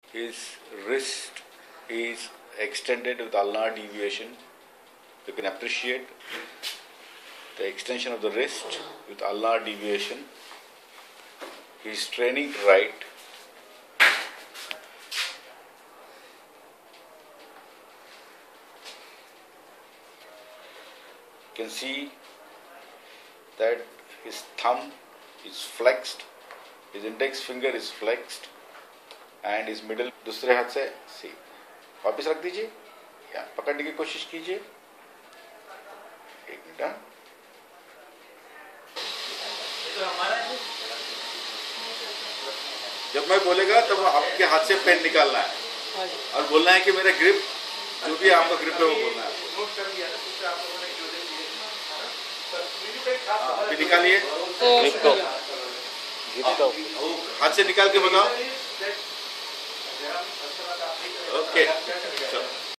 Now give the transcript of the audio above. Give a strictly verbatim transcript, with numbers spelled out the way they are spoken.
his wrist is extended with ulnar deviation. You can appreciate the extension of the wrist with ulnar deviation. He is straining right. You can see that his thumb is flexed, his index finger is flexed, and his middle दूसरे हाथ से सी वापस रख दीजिए या पकड़ने की कोशिश कीजिए. एक मिनट. जब मैं बोलेगा तब आपके हाथ से पेन निकालना है और बोलना है कि मेरा ग्रिप जो भी आपका ग्रिप है वो बोलना है. अभी निकालिए. हाथ से निकाल के बताओ. ओके.